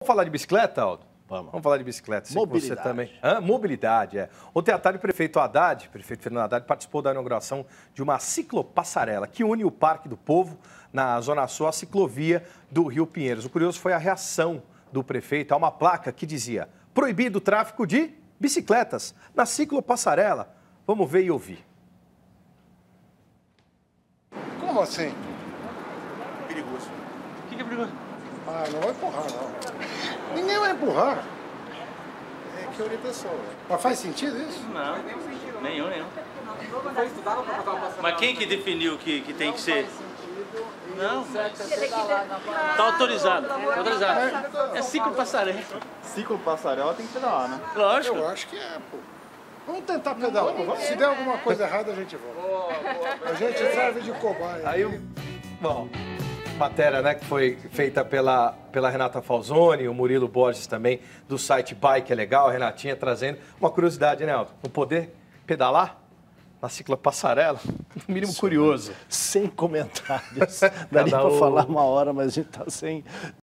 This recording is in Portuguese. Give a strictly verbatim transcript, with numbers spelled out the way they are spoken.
Vamos falar de bicicleta, Aldo? Vamos. Vamos falar de bicicleta. Sei Mobilidade. Que você também... Hã? Mobilidade, é. Ontem à tarde, o prefeito Haddad, prefeito Fernando Haddad, participou da inauguração de uma ciclopassarela que une o Parque do Povo, na Zona Sul, à ciclovia do Rio Pinheiros. O curioso foi a reação do prefeito a uma placa que dizia: proibido o tráfego de bicicletas na ciclopassarela. Vamos ver e ouvir. Como assim? Perigoso. O que, que é perigoso? Ah, não vai empurrar, não. Ninguém vai empurrar. É que é orientação, né? Mas faz sentido isso? Não, nenhum, nenhum. Mas quem que definiu que, que tem que ser? Não, tá autorizado, tá autorizado. É ciclopassarela. Ciclopassarela tem que pedalar, né? Lógico. Eu acho que é, pô. Vamos tentar pedalar. Se der alguma coisa errada, a gente volta. A gente serve de cobaia. Aí, o- bom, matéria, né, que foi feita pela, pela Renata Falzoni, o Murilo Borges também, do site Bike é Legal, a Renatinha trazendo uma curiosidade, né, Aldo? Não poder pedalar na ciclopassarela, no mínimo curioso. Sem comentários. Daria Cada para um- falar uma hora, mas a gente está sem,